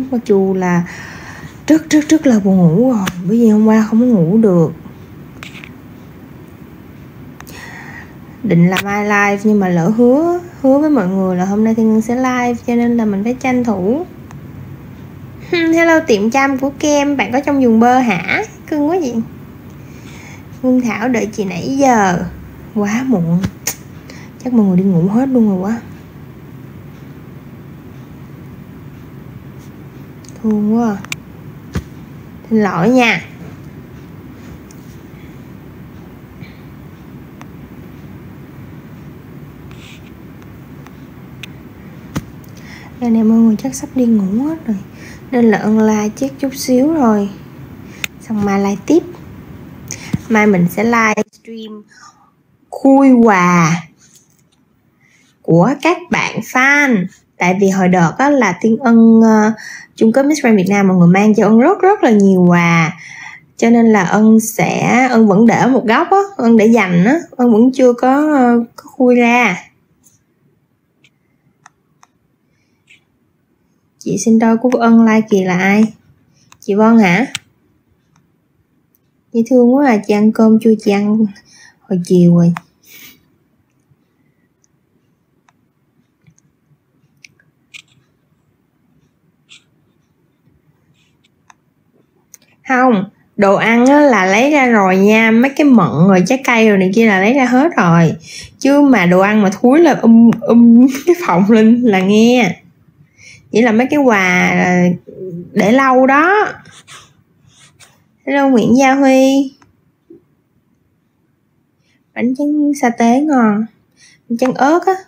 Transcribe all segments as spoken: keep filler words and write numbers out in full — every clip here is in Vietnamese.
mặc dù là rất rất rất là buồn ngủ rồi, bởi vì hôm qua không có ngủ được. Định là mai live nhưng mà lỡ hứa hứa với mọi người là hôm nay Thiên Ngân sẽ live, cho nên là mình phải tranh thủ. Hello tiệm chăm của Kem, bạn có trong vùng bơ hả? Cưng quá gì. Phương Thảo đợi chị nãy giờ. Quá muộn. Chắc mọi người đi ngủ hết luôn rồi quá. Thương quá. Xin lỗi nha. Giờ này mọi người chắc sắp đi ngủ hết rồi, nên là ân la chết chút xíu rồi, xong mai live tiếp. Mai mình sẽ live stream khui quà của các bạn fan. Tại vì hồi đợt á là Thiên Ân uh, chung kết Miss Grand Việt Nam, mọi người mang cho Ân rất rất là nhiều quà, cho nên là Ân sẽ Ân vẫn để ở một góc á, Ân để dành á, Ân vẫn chưa có, uh, có khui ra. Chị sinh đôi của Ân like kìa là ai? Chị Vân hả? Dễ thương quá à. Chị ăn cơm chưa? Chị ăn hồi chiều rồi. Không, đồ ăn á là lấy ra rồi nha. Mấy cái mận rồi trái cây rồi này kia là lấy ra hết rồi. Chứ mà đồ ăn mà thúi là um um cái phòng lên là nghe. Chỉ là mấy cái quà để lâu đó. Hello Nguyễn Gia Huy. Bánh tráng sa tế ngon. Bánh tráng ớt á.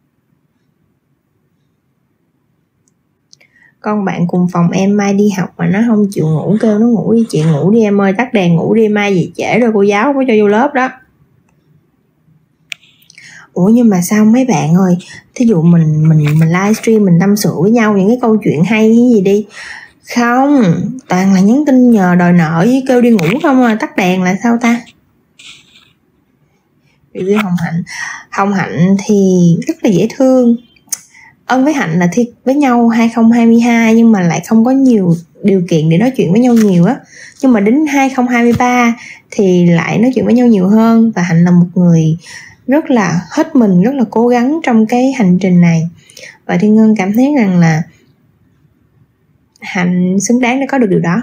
Con bạn cùng phòng em mai đi học mà nó không chịu ngủ, kêu nó ngủ đi chị, ngủ đi em ơi, tắt đèn ngủ đi, mai về trễ rồi cô giáo không có cho vô lớp đó. Ủa nhưng mà sao mấy bạn ơi, thí dụ mình mình mình livestream mình tâm sự với nhau những cái câu chuyện hay cái gì đi, không toàn là nhắn tin nhờ đòi nợ với kêu đi ngủ không à, tắt đèn là sao ta? Review Hồng Hạnh. Hồng Hạnh thì rất là dễ thương. Ân với Hạnh là thi với nhau hai không hai hai nhưng mà lại không có nhiều điều kiện để nói chuyện với nhau nhiều á, nhưng mà đến hai không hai ba thì lại nói chuyện với nhau nhiều hơn. Và Hạnh là một người rất là hết mình, rất là cố gắng trong cái hành trình này, và Thiên Ngân cảm thấy rằng là Hạnh xứng đáng để có được điều đó.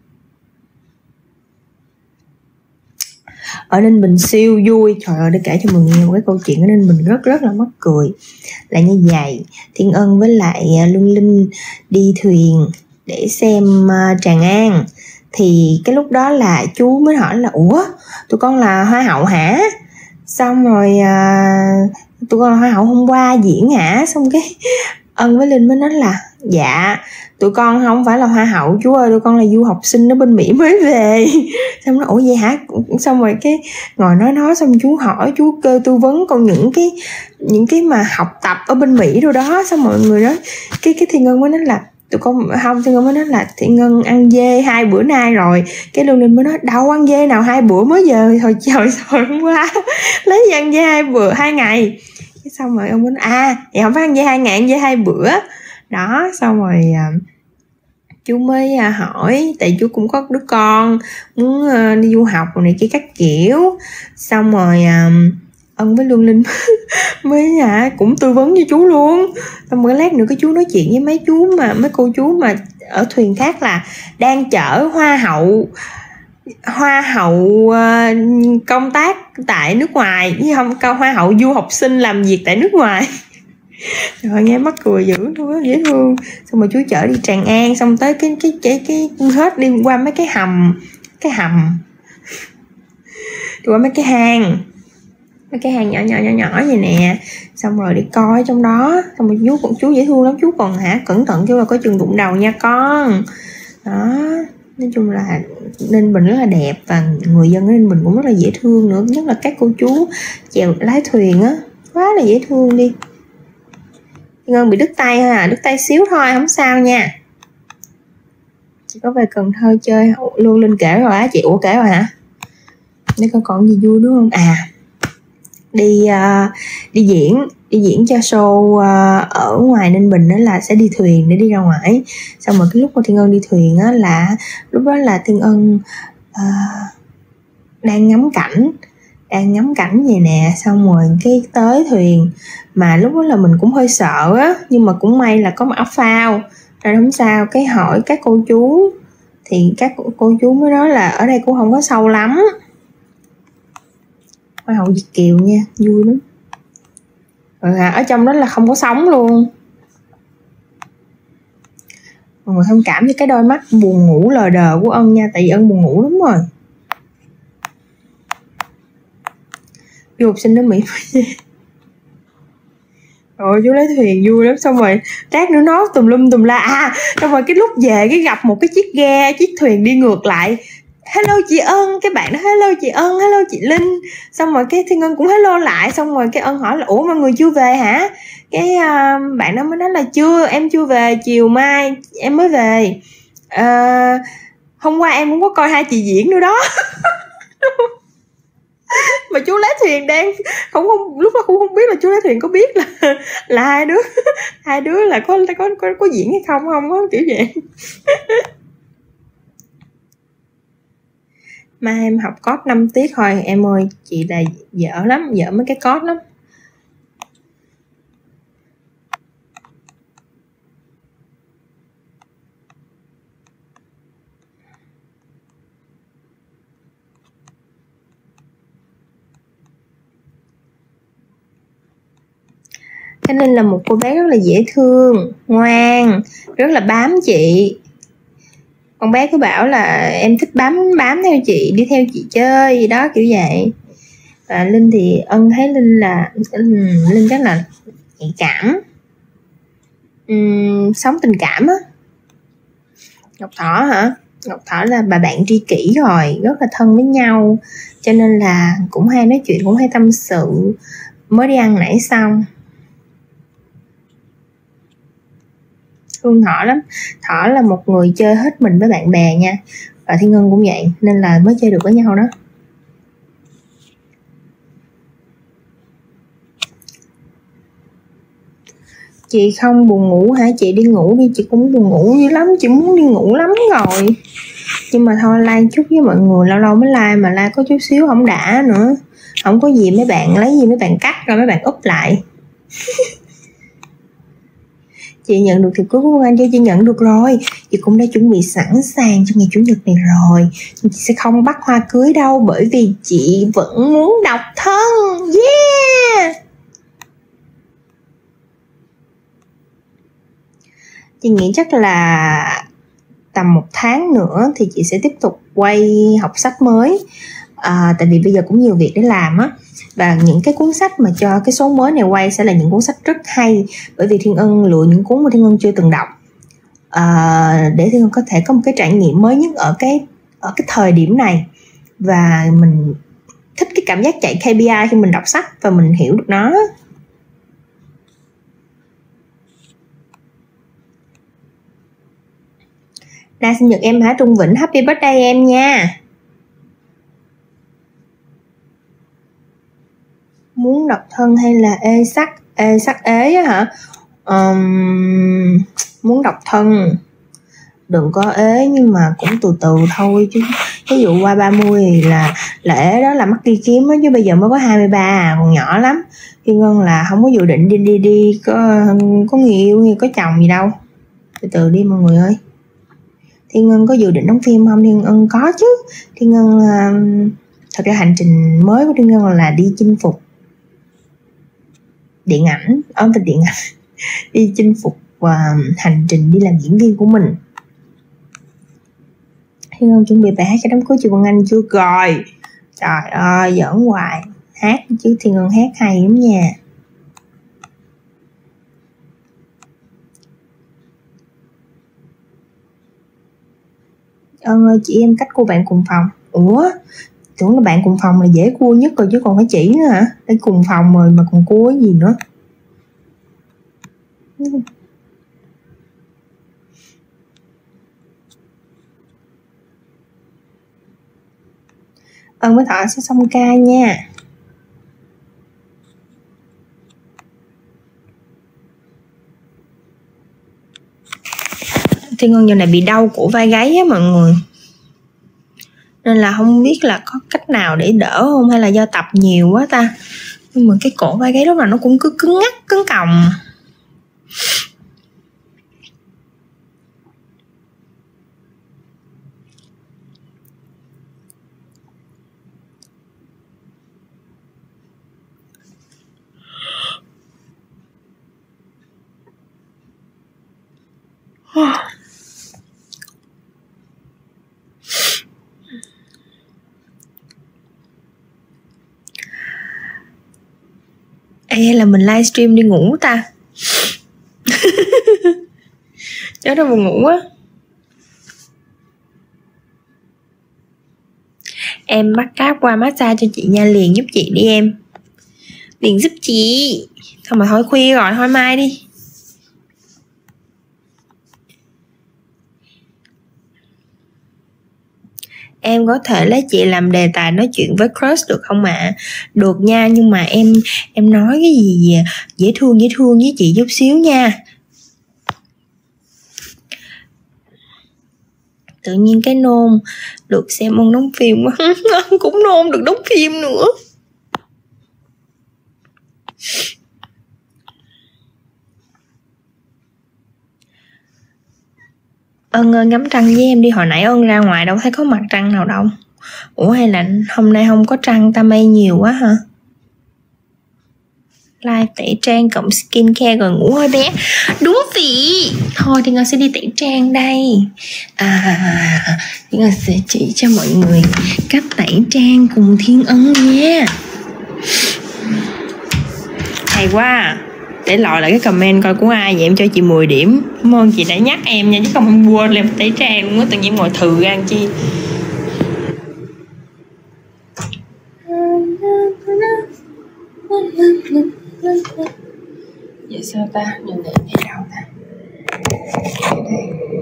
Ở Ninh Bình siêu vui. Trời ơi, để kể cho mọi người nghe một cái câu chuyện ở Ninh Bình rất rất là mắc cười. Là như vậy, Thiên Ân với lại Lương Linh đi thuyền để xem uh, Tràng An. Thì cái lúc đó là chú mới hỏi là ủa tụi con là hoa hậu hả? Xong rồi uh, tụi con là hoa hậu hôm qua diễn hả? Xong cái Ân với Linh mới nói là dạ tụi con không phải là hoa hậu chú ơi, tụi con là du học sinh ở bên Mỹ mới về. Xong nó ủa vậy hả? Xong rồi cái ngồi nói nói xong chú hỏi, chú kêu tư vấn con những cái những cái mà học tập ở bên Mỹ rồi đó. Xong mọi người nói cái cái Thiên Ngân mới nói là tụi con không, Thiên Ngân mới nói là Thiên Ngân ăn dê hai bữa nay rồi. Cái Lương Linh mới nói đâu ăn dê nào hai bữa mới giờ thôi trời rồi hôm qua lấy gì ăn dê hai bữa hai ngày. Cái xong rồi ông mới nói à vậy không phải ăn dê hai ngày, ăn dê hai bữa đó. Xong rồi uh, chú mới uh, hỏi, tại chú cũng có đứa con muốn uh, đi du học rồi này kia các kiểu. Xong rồi uh, Ân với Lương Linh mới uh, cũng tư vấn cho chú luôn. Xong rồi lát nữa cái chú nói chuyện với mấy chú mà mấy cô chú mà ở thuyền khác là đang chở hoa hậu hoa hậu uh, công tác tại nước ngoài, chứ không câu hoa hậu du học sinh làm việc tại nước ngoài. Rồi nghe mắc cười dữ luôn, dễ thương. Xong rồi chú chở đi Tràng An, xong tới cái cái cái cái, cái hết đi qua mấy cái hầm cái hầm đi qua mấy cái hang mấy cái hang nhỏ nhỏ nhỏ nhỏ vậy nè. Xong rồi đi coi trong đó. Xong rồi chú còn chú dễ thương lắm, chú còn hả cẩn thận kêu là có chừng đụng đầu nha con đó. Nói chung là Ninh Bình rất là đẹp, và người dân ở Ninh Bình cũng rất là dễ thương nữa, nhất là các cô chú chèo lái thuyền á, quá là dễ thương đi. Ngân bị đứt tay thôi à, đứt tay xíu thôi không sao nha. Chị có về Cần Thơ chơi luôn. Linh kể rồi á chị. Ủa kể rồi hả? Để coi còn gì vui đúng không? À đi uh, đi diễn đi diễn cho show uh, ở ngoài Ninh Bình đó, là sẽ đi thuyền để đi ra ngoài. Xong rồi cái lúc mà Thiên Ân đi thuyền á, là lúc đó là Thiên Ân uh, đang ngắm cảnh đang ngắm cảnh vậy nè. Xong rồi cái tới thuyền, mà lúc đó là mình cũng hơi sợ á, nhưng mà cũng may là có mặc áo phao nên không sao. Cái hỏi các cô chú thì các cô chú mới nói là ở đây cũng không có sâu lắm. Hoa hậu Việt Kiều nha, vui lắm. Rồi à, ở trong đó là không có sóng luôn. Mọi người thông cảm với cái đôi mắt buồn ngủ lờ đờ của Ân nha, tại vì Ân buồn ngủ lắm rồi. Du học sinh ở Mỹ. Rồi chú lấy thuyền vui lắm. Xong rồi lát nữa nó tùm lum tùm la. À xong rồi cái lúc về cái gặp một cái chiếc ghe, chiếc thuyền đi ngược lại. Hello chị Ân, cái bạn đó hello chị Ân, hello chị Linh. Xong rồi cái Thiên Ân cũng hello lại. Xong rồi cái Ân hỏi là ủa mọi người chưa về hả? Cái uh, bạn đó mới nói là chưa, em chưa về, chiều mai em mới về. uh, Hôm qua em cũng có coi hai chị diễn nữa đó. Mà chú lái thuyền đang không không lúc đó cũng không biết là chú lái thuyền có biết là là hai đứa hai đứa là có có có, có diễn hay không không á, kiểu vậy. Mà em học code năm tiết thôi em ơi, chị là dở lắm, dở mấy cái code lắm. Cho nên là một cô bé rất là dễ thương, ngoan, rất là bám chị. Con bé cứ bảo là em thích bám bám theo chị, đi theo chị chơi gì đó kiểu vậy. Và Linh thì Ân thấy Linh là Linh chắc là nhạy cảm, uhm, sống tình cảm á. Ngọc Thỏ hả? Ngọc Thỏ là bà bạn tri kỷ rồi, rất là thân với nhau, cho nên là cũng hay nói chuyện, cũng hay tâm sự. Mới đi ăn nãy xong. Thương Thỏ lắm. Thỏ là một người chơi hết mình với bạn bè nha. Và Thiên Ngân cũng vậy, nên là mới chơi được với nhau đó. Chị không buồn ngủ hả? Chị đi ngủ đi, chị cũng buồn ngủ dữ lắm, chị muốn đi ngủ lắm rồi. Nhưng mà thôi like chút với mọi người, lâu lâu mới like, mà like có chút xíu không đã nữa. Không có gì mấy bạn lấy gì mấy bạn cắt rồi mấy bạn úp lại. Chị nhận được thiệp cưới của anh chưa? Chị nhận được rồi. Chị cũng đã chuẩn bị sẵn sàng cho ngày chủ nhật này rồi. Nhưng chị sẽ không bắt hoa cưới đâu, bởi vì chị vẫn muốn độc thân. Yeah! Chị nghĩ chắc là tầm một tháng nữa thì chị sẽ tiếp tục quay học sách mới. À, tại vì bây giờ cũng nhiều việc để làm á. Và những cái cuốn sách mà cho cái số mới này quay sẽ là những cuốn sách rất hay, bởi vì Thiên Ân lựa những cuốn mà Thiên Ân chưa từng đọc, à, để Thiên Ân có thể có một cái trải nghiệm mới nhất ở cái ở cái thời điểm này. Và mình thích cái cảm giác chạy ca pê i khi mình đọc sách và mình hiểu được nó. Nay sinh nhật em hả Trung Vĩnh? Happy birthday em nha. Muốn độc thân hay là ê sắc ê sắc ế á hả? Um, muốn độc thân, đừng có ế nhưng mà cũng từ từ thôi chứ. Ví dụ qua ba mươi thì là là ế đó là mắc đi kiếm á, chứ bây giờ mới có hai mươi ba à, còn nhỏ lắm. Thiên Ngân là không có dự định đi đi đi có có người yêu hay có chồng gì đâu, từ từ đi mọi người ơi. Thiên Ngân có dự định đóng phim không? Thiên Ngân có chứ. Thiên Ngân uh, thật ra hành trình mới của Thiên Ngân là đi chinh phục điện ảnh, ôm từ điện ảnh đi chinh phục và uh, hành trình đi làm diễn viên của mình. Thiên Ngân chuẩn bị bài hát cho đám cưới chị Vân Anh chưa? Rồi, trời ơi giỡn hoài, hát chứ Thiên Ngân hát hay lắm nha. Ân ơi chị em cách cô bạn cùng phòng. Ủa tưởng là bạn cùng phòng là dễ cua nhất rồi chứ còn phải chỉ nữa hả? Để cùng phòng rồi mà còn cua cái gì nữa. Ân với Thọ sẽ xong ca nha. Thiên Ngân giờ này bị đau cổ vai gáy á mọi người, nên là không biết là có cách nào để đỡ không, hay là do tập nhiều quá ta. Nhưng mà cái cổ vai gáy lúc nào nó cũng cứ cứng ngắc, cứng còng. Ê, hay là mình livestream đi ngủ ta. Nhớ đâu buồn ngủ á. Em bắt cáp qua massage cho chị nha, liền giúp chị đi em. Liền giúp chị. Thôi mà thôi khuya rồi, thôi mai đi. Em có thể lấy chị làm đề tài nói chuyện với crush được không ạ? À? Được nha, nhưng mà em em nói cái gì dễ thương dễ thương với chị chút xíu nha. Tự nhiên cái nôn được xem ông đóng phim quá. Cũng nôn được đóng phim nữa. Ân ơi ngắm trăng với em đi, hồi nãy Ân ra ngoài đâu thấy có mặt trăng nào đâu. Ủa hay là hôm nay không có trăng, ta mây nhiều quá hả? Live tẩy trang cộng skincare rồi ngủ hơi bé. Đúng vị. Thôi thì Ngân sẽ đi tẩy trang đây. À, thì Ngân sẽ chỉ cho mọi người cách tẩy trang cùng Thiên Ân nha. Hay quá. Để lọi lại cái comment coi của ai vậy, em cho chị mười điểm. Cảm ơn chị đã nhắc em nha, chứ không em quên làm tẩy trang luôn á, tự nhiên ngồi thừ ra chi. Vậy sao ta? Đường này đi đâu ta? Ở đây.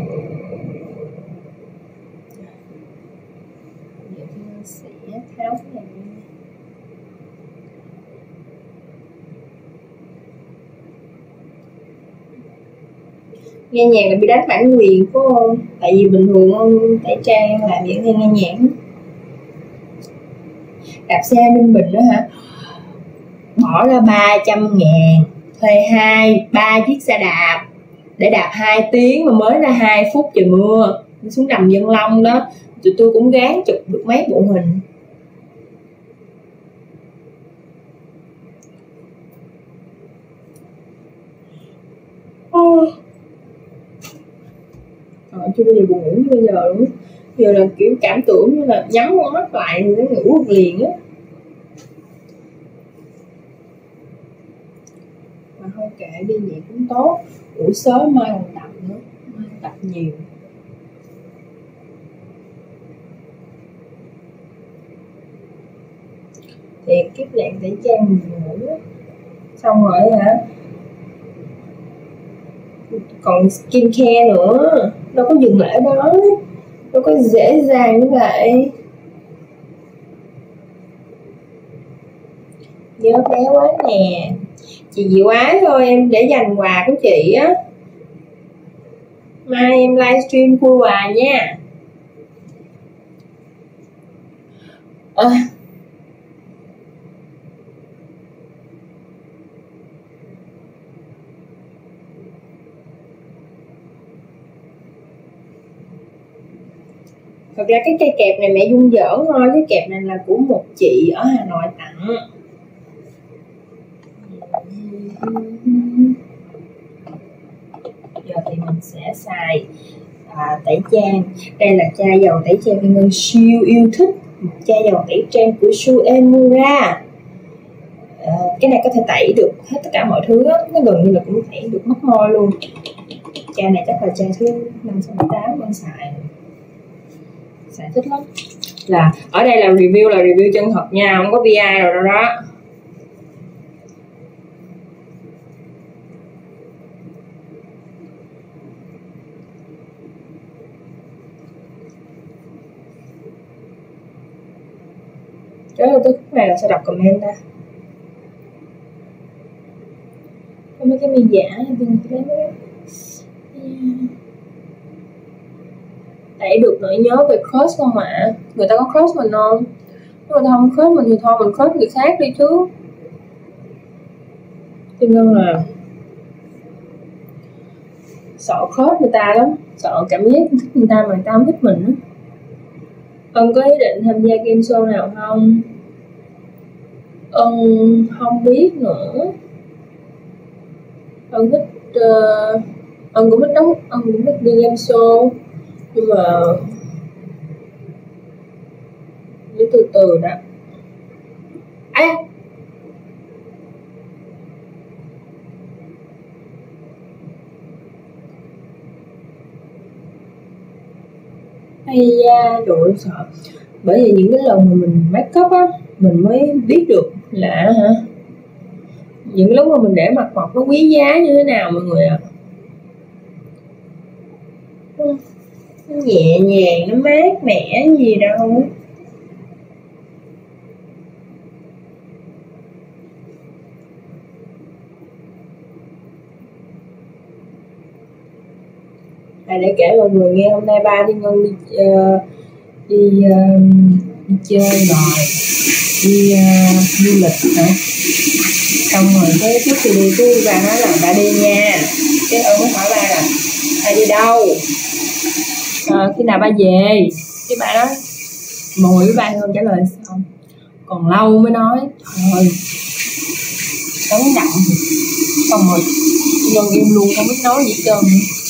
Vậy thì mình sẽ tháo cái này đi. Nghe nhạc là bị đánh bản quyền phải không? Tại vì bình thường ông tẩy trang làm vậy nghe nghe nhạc. Đạp xe Ninh Bình đó hả? Bỏ ra ba trăm ngàn thuê hai ba chiếc xe đạp để đạp hai tiếng mà mới ra hai phút trời mưa. Xuống đầm Dân Long đó, tụi tôi cũng gán chụp được mấy bộ hình. Ờ, chưa bao giờ buồn ngủ như bây giờ luôn. Giờ là kiểu cảm tưởng như là nhắm con mắt lại thì nó ngủ được liền á. Mà thôi kệ đi, vậy cũng tốt. Ngủ sớm mai còn tập nữa, mai tập nhiều. Thì kiếp nạn tẩy trang mình ngủ á. Xong rồi hả, còn skincare nữa, đâu có dừng lại ở đó, đâu có dễ dàng như vậy. Nhớ bé quá nè. Chị Diệu Ái thôi, em để dành quà của chị á. Mai em livestream vui quà nha. À, thật ra cái cây kẹp này mẹ dung giỡn thôi, cái kẹp này là của một chị ở Hà Nội tặng. Giờ thì mình sẽ xài à, tẩy trang. Đây là chai dầu tẩy trang Thiên Ngân siêu yêu thích, một chai dầu tẩy trang của Suemura. À, cái này có thể tẩy được hết tất cả mọi thứ đó. Nó gần như là cũng tẩy được mắt môi luôn. Chai này chắc là chai thứ năm sáu tám con xài xài thích lắm. Là ở đây là review là review chân thật nha, không có pê i rồi đó đó. Trời ơi, tôi khúc này là sao đọc comment ta? Có mấy cái mi giả bên lấy mấy tẩy được nỗi nhớ về crush không ạ? À? Người ta có crush mình không? Nếu người ta không crush mình thì thôi mình crush người khác đi chứ. Cho nên là sợ crush người ta lắm, sợ cảm giác thích người ta mà người ta không thích mình á. Ân có ý định tham gia game show nào không? Ân không biết nữa. Ân thích uh, Ân cũng thích đóng, Ân cũng thích đi game show, nhưng mà để từ từ đã. À, hay da đội sợ. Bởi vì những cái lần mà mình make up á, mình mới biết được là hả, những lúc mà mình để mặt ngọt nó quý giá như thế nào mọi người ạ. À. Nó nhẹ nhàng, nó mát mẻ gì đâu. À, để kể mọi người nghe, hôm nay ba đi Ngân đi uh, đi, uh, đi chơi rồi, đi uh, du lịch hả? Xong rồi cái trước khi đi cái ba nói là ba đi nha, cái Ân mới hỏi ba là ba đi đâu, à, khi nào ba về, cái ba nói ngồi với ba hơn trả lời xong còn lâu mới nói trời ơi đắng đậm, xong rồi Ngân im luôn không biết nói gì hết trơn.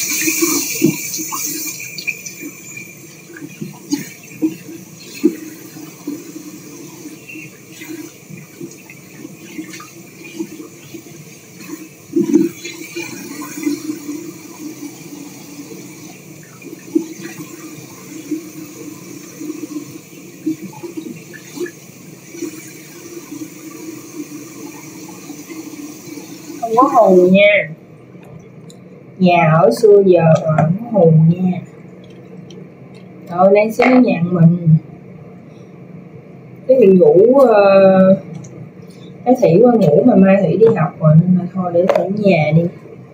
Không có hù nha, nhà ở xưa giờ mà không có hù nha. Trời ơi, xíu nó nhặn mình. Cái mình ngủ uh, cái Thủy qua ngủ mà mai Thủy đi học rồi nên là thôi để ở nhà đi.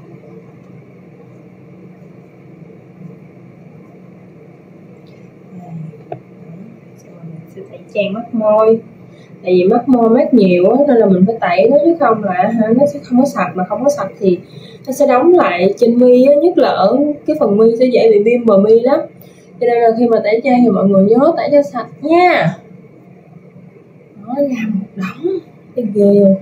Sẽ tẩy trang mắt môi, tại vì mắt môi mát nhiều á nên là mình phải tẩy nó, chứ không là ha, nó sẽ không có sạch, mà không có sạch thì nó sẽ đóng lại trên mi á, nhất là ở cái phần mi sẽ dễ bị viêm bờ mi lắm. Cho nên là khi mà tẩy trang thì mọi người nhớ tẩy cho sạch nha. Nó ra một đống cái ghê không?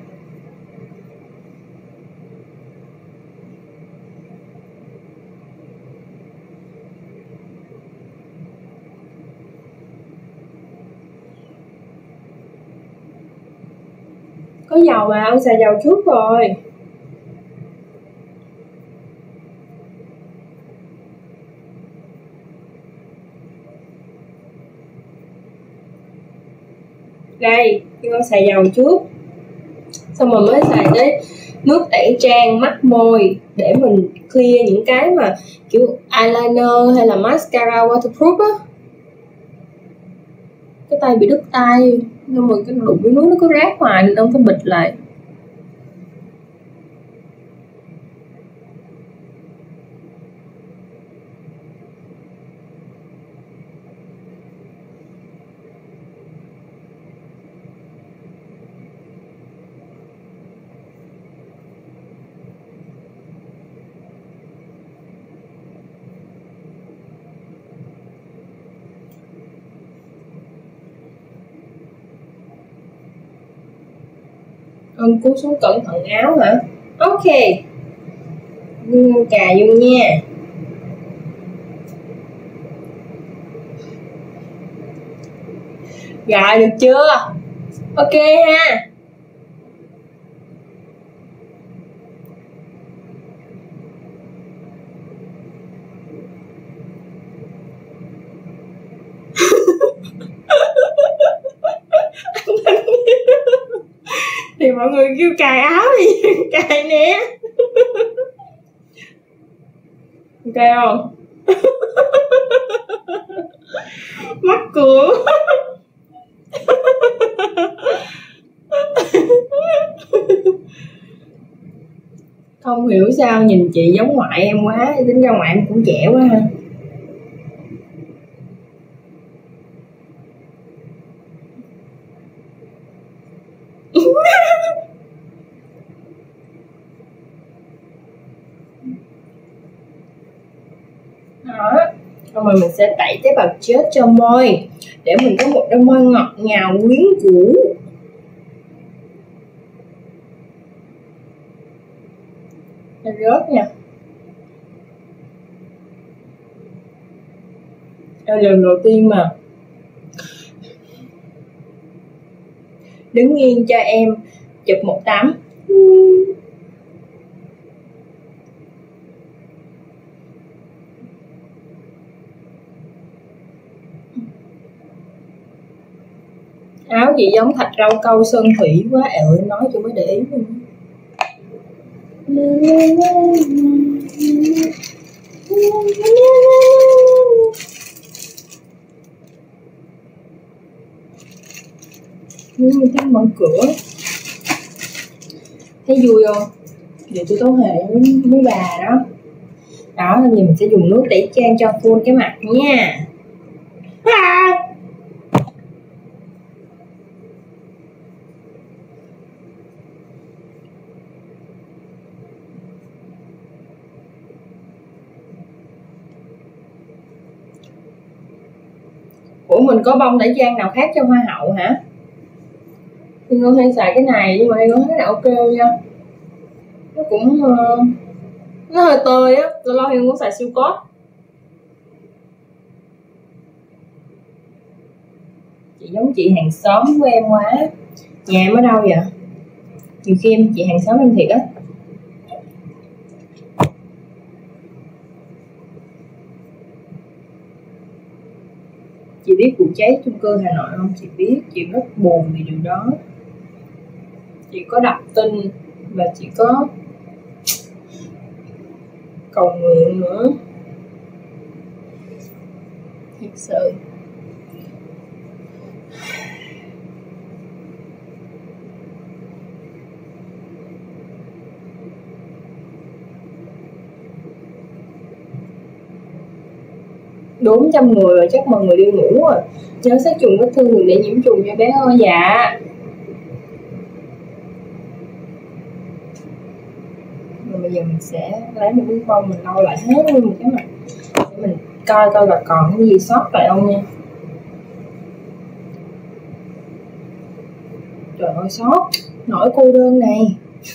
Có dầu mà, ông xài dầu trước rồi. Đây, con xài dầu trước, xong rồi mới xài tới nước tẩy trang mắt môi để mình clear những cái mà kiểu eyeliner hay là mascara waterproof á. Cái tay bị đứt tay, nhưng mà cái đụng cái nước nó cứ rát hoài nên ông phải bịt lại. Ân cúi xuống cẩn thận áo hả? Ok, cà vô nha. Rồi được chưa? Ok ha. Thì mọi người kêu cài áo thì cài nè. Ok không? Mắc cười. Không hiểu sao nhìn chị giống ngoại em quá, tính ra ngoại em cũng trẻ quá ha. Đó. Xong rồi mình sẽ tẩy tế bào chết cho môi để mình có một đôi môi ngọt ngào quyến rũ. Nó rớt nha. Đây là lần đầu tiên mà đứng nghiêng cho em chụp một tấm. Áo chị giống thạch rau câu Sơn Thủy quá. Ơi nói cho mới để ý luôn. Như tiếng mở cửa. Thấy vui không? Vậy tôi tấu hề với, với bà đó. Đó thì mình sẽ dùng nước để trang cho full cái mặt nha. À! Ủa mình có bông tẩy trang nào khác cho hoa hậu hả? Thì Ngân hay xài cái này nhưng mà Ngân thấy là ok nha. Nó cũng uh, nó hơi tơi á, lâu lâu thì Ngân xài siêu cốt. Chị giống chị hàng xóm của em quá. Nhà em ở đâu vậy? Nhiều khi em chị hàng xóm em thiệt á. Chị biết vụ cháy chung cư Hà Nội không? Chị biết, chị rất buồn vì điều đó. Chị có đọc tin và chị có cầu nguyện nữa. Thật sự. Bốn trăm người rồi, chắc mọi người đi ngủ rồi. Nhớ sát trùng vết thương đừng để nhiễm trùng cho bé ơi. Dạ. Rồi bây giờ mình sẽ lấy một miếng bông mình lau lại hết luôn một cái mặt. Mình coi coi là còn cái gì sót lại không nha. Trời ơi sót. Nỗi cô đơn này.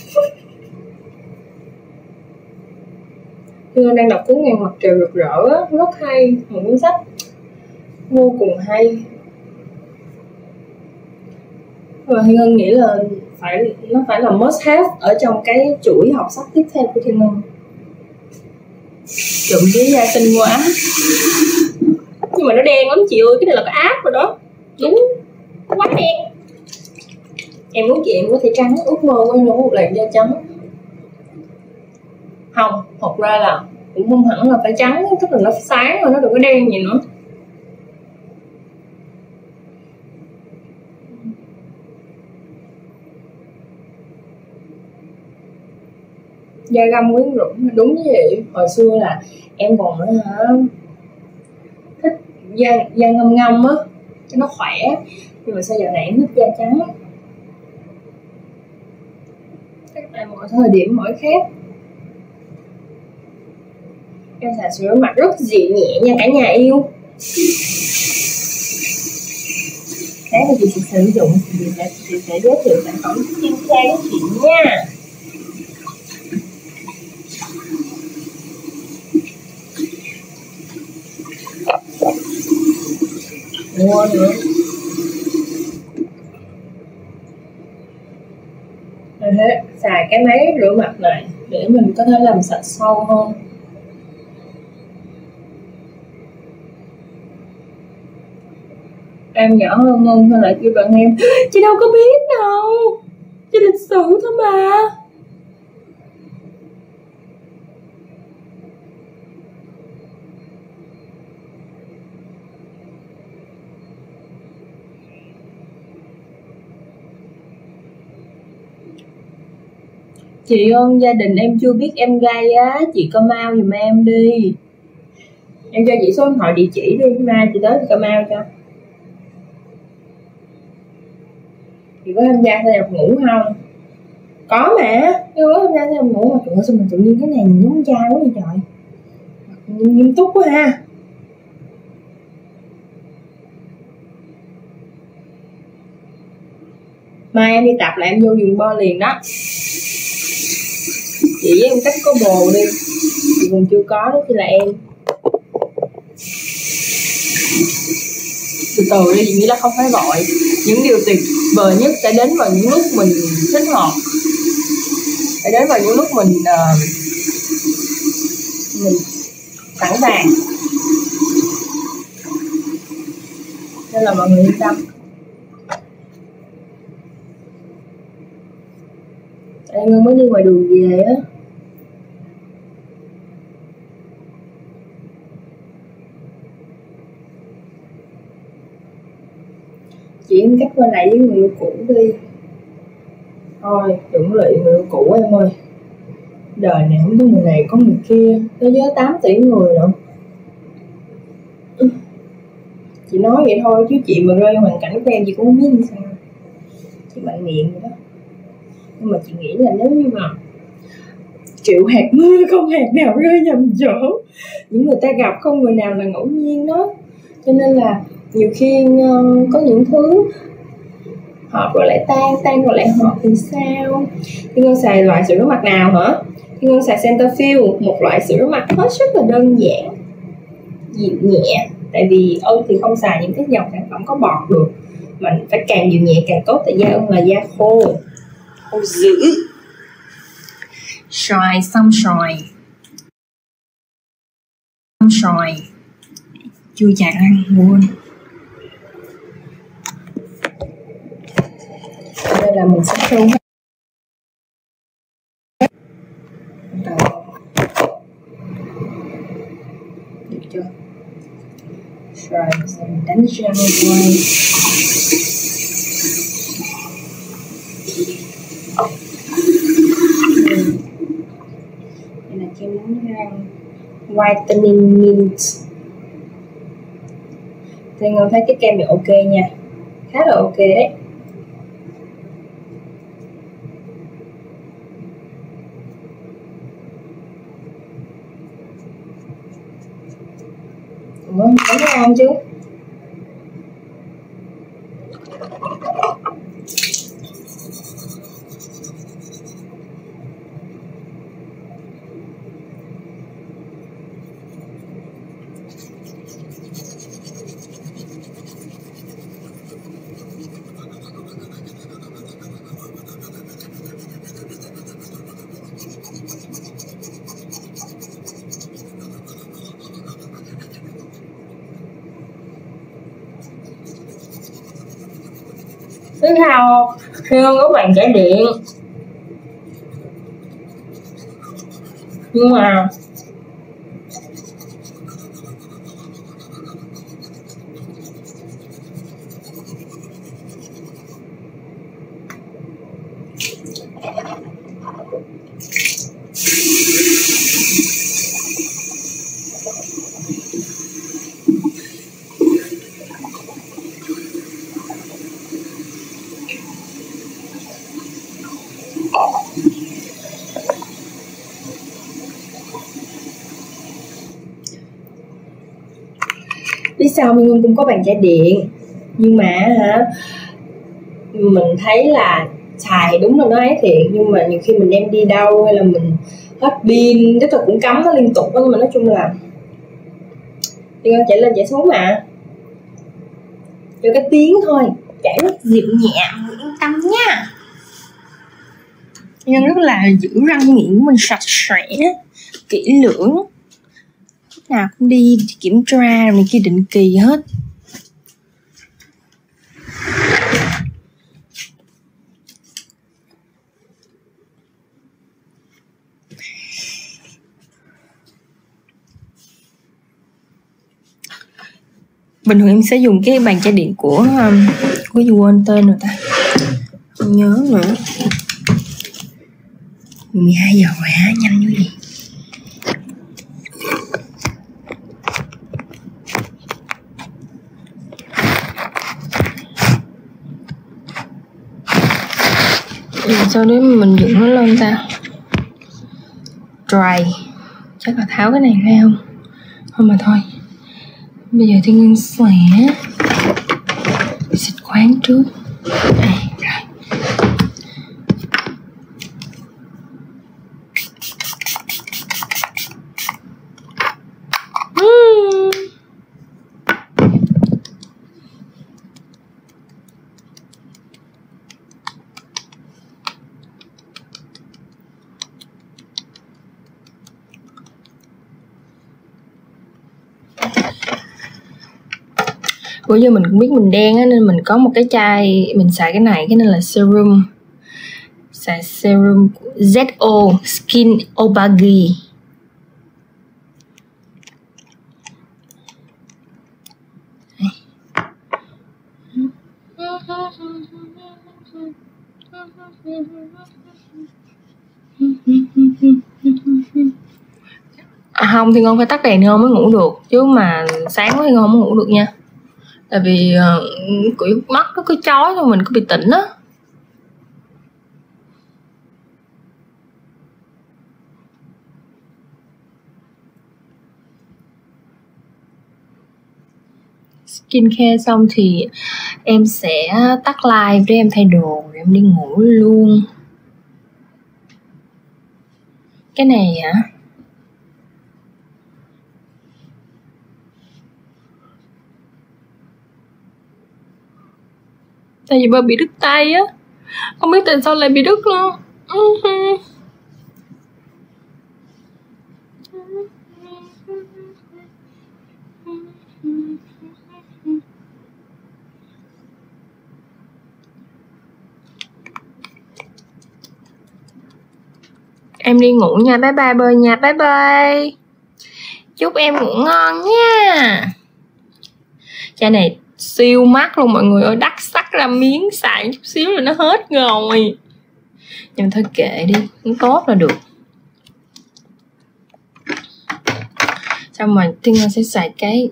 Hương đang đọc cuốn Ngàn Mặt Trời Rực Rỡ á, rất hay, một cuốn sách vô cùng hay. Và Thiên Ngân nghĩ là phải nó phải là must have ở trong cái chuỗi học sách tiếp theo của Thiên Ngân. Trộm vía gia tinh quá. Nhưng mà nó đen lắm chị ơi, cái này là cái áp rồi đó. Đúng, quá đen. Em muốn chị em có thể trắng, ước mơ của em một làn da trắng. Không, thật ra là cũng không hẳn là phải trắng, tức là nó sáng rồi, nó đừng có đen gì nữa. Da găm quyến rũ, đúng như vậy. Hồi xưa là em còn hả, thích da, da ngâm ngâm á cho nó khỏe, nhưng mà sao giờ này em thích da trắng. Các bạn mọi thời điểm mỗi khác. Em xài sữa mặt rất dịu nhẹ nha cả nhà yêu. Thế thì chị sẽ sử dụng thì chị sẽ, chị sẽ giới thiệu sản phẩm skincare với chị nha. Mua nữa. Rồi thế, xài cái máy rửa mặt này để mình có thể làm sạch sâu hơn. Em nhỏ hơn Ngân thôi lại kêu bạn em. Chị đâu có biết đâu, chị lịch sự thôi mà. Chị ơn gia đình em chưa biết em gay á, chị comment giùm em đi. Em cho chị số điện thoại địa chỉ đi, mai chị tới chị comment cho. Chị có tham gia theo ngủ không? Có mà, tôi có tham gia theo ngủ mà. Trời ơi, sao mà tự nhiên cái này nhìn giống trai quá vậy trời. Nghiêm túc quá ha. Mai em đi tập là em vô giường bo liền đó. Chị với em cách có bồ đi. Chị còn chưa có đó, chỉ là em. Từ từ đi, chị nghĩ là không phải vội. Những điều tuyệt vời nhất sẽ đến vào những lúc mình thích hợp. Sẽ đến vào những lúc mình uh, Mình sẵn sàng. Nên là mọi người yên tâm. Em Ngân mới đi ngoài đường về á. Chị em cách qua lại với người yêu cũ đi. Thôi đừng lụy người yêu cũ em ơi. Đời này không có người này có người kia. Thế giới tám tỷ người nữa. Chị nói vậy thôi chứ chị mà rơi vào hoàn cảnh của em chị cũng không biết như sao. Chị mạnh miệng vậy đó. Nhưng mà chị nghĩ là nếu như mà triệu hạt mưa không hạt nào rơi nhầm chỗ. Những người ta gặp không người nào là ngẫu nhiên đó. Cho nên là nhiều khi uh, có những thứ hợp rồi lại tan, tan rồi lại hợp thì sao? Thiên Ngân xài loại sữa rửa mặt nào hả? Thiên Ngân xài Cetaphil, một loại sữa rửa mặt hết sức là đơn giản, dịu nhẹ. Tại vì Ân thì không xài những cái dòng sản phẩm có bọt được, mà phải càng dịu nhẹ càng tốt. Tại da Ân là da khô, khô dữ. Xoài xong xoài, xong xoài, chưa chạc ăn quên. Đây là mình sẽ thu được chưa? Rồi mình đánh răng quay. Đây là kem đánh răng Whitening Mint. Thì Ngân thấy cái kem này ok nha, khá là ok đấy. Ủa, có ngon chứ? Thứ sau khi Ngân có bàn chải điện, nhưng mà biết sao mình cũng có bàn chải điện, nhưng mà hả, mình thấy là xài thì đúng là nó ấy thiệt, nhưng mà nhiều khi mình đem đi đâu hay là mình hết pin, tức là cũng cắm nó liên tục đó. Nhưng mà nói chung là đi con chạy lên chạy xuống mà cho cái tiếng thôi, chảy rất dịu nhẹ, yên tâm nha. Nhưng rất là giữ răng miệng của mình sạch sẽ, kỹ lưỡng, lúc nào cũng đi kiểm tra này kia định kỳ hết. Bình thường em sẽ dùng cái bàn chải điện của um, của gì quên tên rồi ta, không nhớ nữa. mười hai giờ rồi hả, nhanh như gì. Sau đấy mình dựng nó lên ta. Dry. Chắc là tháo cái này ra không? Không mà thôi. Bây giờ thì Ngân sẽ xịt khoáng trước. À, rồi. Uhm. Bữa giờ mình cũng biết mình đen á, nên mình có một cái chai mình xài cái này, cái này là serum, xài serum của Z O Skin Obagi. À không, thì ngon phải tắt đèn ngon mới ngủ được, chứ mà sáng quá thì ngon mới ngủ được nha. Tại vì uh, kiểu mắt nó cứ chói thôi, mình cứ bị tỉnh á. Skincare xong thì em sẽ tắt live để em thay đồ để em đi ngủ luôn. Cái này hả? Tại vì bà bị đứt tay á, không biết tại sao lại bị đứt luôn. Uh-huh. Em đi ngủ nha, bye bye bơi nha, bye bye. Chúc em ngủ ngon nha. Chai này siêu mắc luôn mọi người ơi, đắt sắc ra miếng, xài chút xíu là nó hết rồi. Nhưng thôi kệ đi, cũng tốt là được. Xong rồi Thiên Ngân sẽ xài cái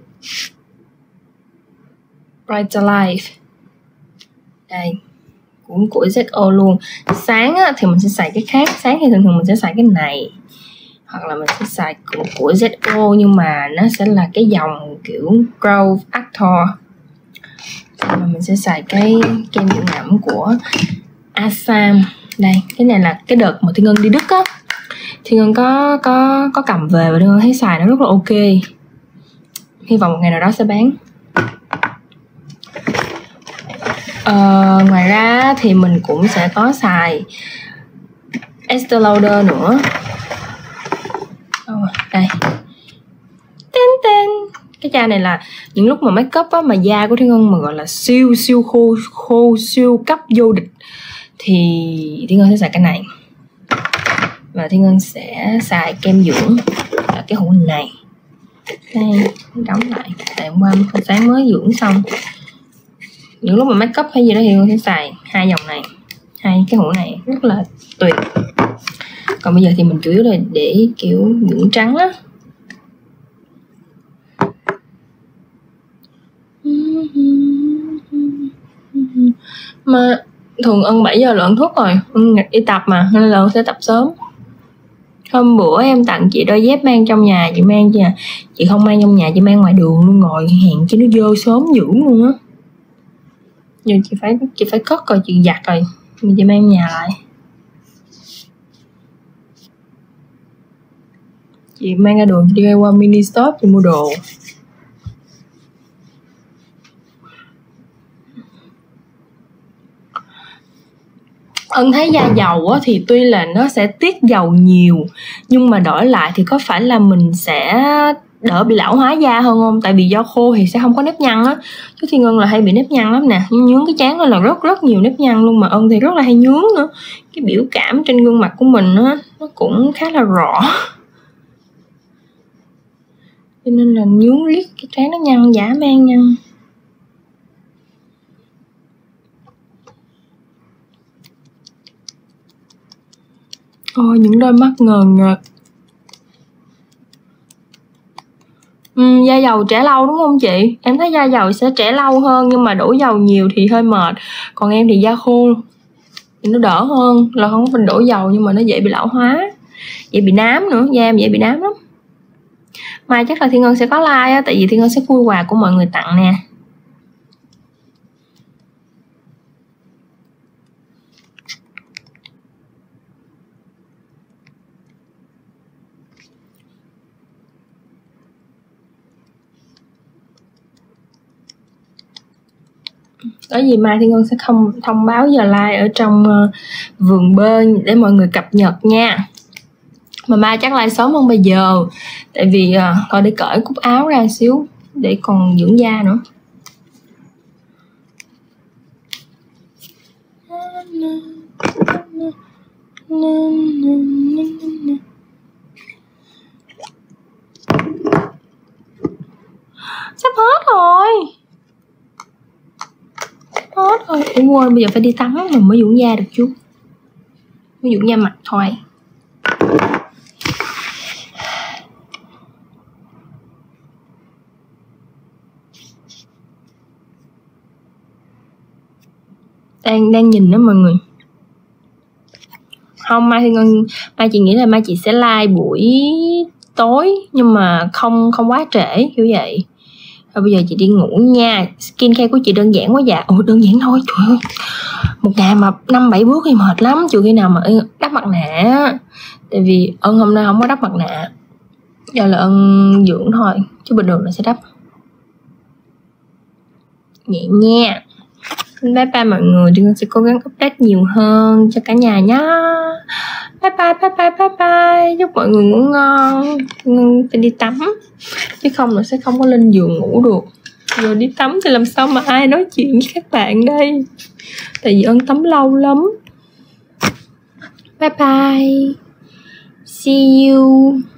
Brighter Life. Đây, cũng của Z O luôn. Sáng á, thì mình sẽ xài cái khác. Sáng thì thường thường mình sẽ xài cái này, hoặc là mình sẽ xài của, của Z O, nhưng mà nó sẽ là cái dòng kiểu Growth Actor. Xong rồi mình sẽ xài cái kem dưỡng ẩm của Asam. Đây, cái này là cái đợt mà Thiên Ngân đi Đức á, Thiên Ngân có có có cầm về và Thiên Ngân thấy xài nó rất là ok. Hy vọng một ngày nào đó sẽ bán. Ờ, ngoài ra thì mình cũng sẽ có xài Estee Lauder nữa. Oh, đây. Tên tên. Cái chai này là những lúc mà make up á, mà da của Thiên Ngân mà gọi là siêu siêu khô khô siêu cấp vô địch thì Thiên Ngân sẽ xài cái này. Và Thiên Ngân sẽ xài kem dưỡng là cái hũ này. Đây, đóng lại. Tại hôm qua sáng mới dưỡng xong. Những lúc mà make up hay gì đó thì Thiên Ngân sẽ xài hai dòng này, hai cái hũ này rất là tuyệt. Còn bây giờ thì mình chủ yếu là để kiểu dưỡng trắng á. Mà thường Ân bảy giờ là Ân thuốc rồi, Ân đi tập mà, nên là Ân sẽ tập sớm. Hôm bữa em tặng chị đôi dép mang trong nhà, chị mang nha, chị không mang trong nhà, chị mang ngoài đường luôn, ngồi hẹn chứ nó dơ sớm dữ luôn á. Giờ chị phải chị phải cất rồi, chị giặt rồi, mình chị mang nhà lại. Chị mang ra đường, chị đi qua mini stop chị mua đồ. Ân thấy da dầu á, thì tuy là nó sẽ tiết dầu nhiều, nhưng mà đổi lại thì có phải là mình sẽ đỡ bị lão hóa da hơn không? Tại vì do khô thì sẽ không có nếp nhăn á. Chứ Thiên Ngân là hay bị nếp nhăn lắm nè, nhướng cái trán đó là rất rất nhiều nếp nhăn luôn. Mà Ân thì rất là hay nhướng nữa. Cái biểu cảm trên gương mặt của mình á, nó cũng khá là rõ, cho nên là nhướng riết cái trán nó nhăn dã man nhăn. Ôi, những đôi mắt ngờ ngợt. Ừ, da dầu trẻ lâu đúng không chị? Em thấy da dầu sẽ trẻ lâu hơn, nhưng mà đổ dầu nhiều thì hơi mệt. Còn em thì da khô. thì nó đỡ hơn là không có mình đổ dầu, nhưng mà nó dễ bị lão hóa, dễ bị nám nữa, da em dễ bị nám lắm. Mai chắc là Thiên Ngân sẽ có like á, tại vì Thiên Ngân sẽ khui quà của mọi người tặng nè. Có gì mai Thiên Ngân sẽ không thông báo giờ like ở trong uh, vườn bơi để mọi người cập nhật nha. Mà mai chắc like sớm hơn bây giờ, tại vì uh, coi để cởi cúc áo ra xíu để còn dưỡng da nữa. Sắp hết rồi. Hết rồi. Em quên bây giờ phải đi tắm mà mới dưỡng da được chú. Mới dưỡng da mặt thôi. Đang đang nhìn đó mọi người. Không, mai Thiên Ngân mai chị nghĩ là mai chị sẽ like buổi tối, nhưng mà không không quá trễ kiểu vậy. Rồi bây giờ chị đi ngủ nha. Skincare của chị đơn giản quá dạ. Ủa đơn giản thôi, trời ơi. Một ngày mà năm bảy bước thì mệt lắm, trừ khi nào mà đắp mặt nạ. Tại vì Ân hôm nay không có đắp mặt nạ. Giờ là Ân dưỡng thôi, chứ bình thường là sẽ đắp. Vậy nha. Bye bye mọi người, Thiên sẽ cố gắng update nhiều hơn cho cả nhà nhé. Bye bye bye bye bye bye. Chúc mọi người ngủ ngon. Thiên phải đi tắm, chứ không là sẽ không có lên giường ngủ được. Rồi đi tắm thì làm sao mà ai nói chuyện với các bạn đây, tại vì Ân tắm lâu lắm. Bye bye. See you.